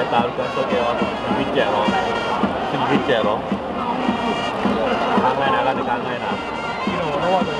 タ歩かしとけよ。次ピッチやろ。次ピッチやろ。考えなあかんね考えな。 昨日ノワード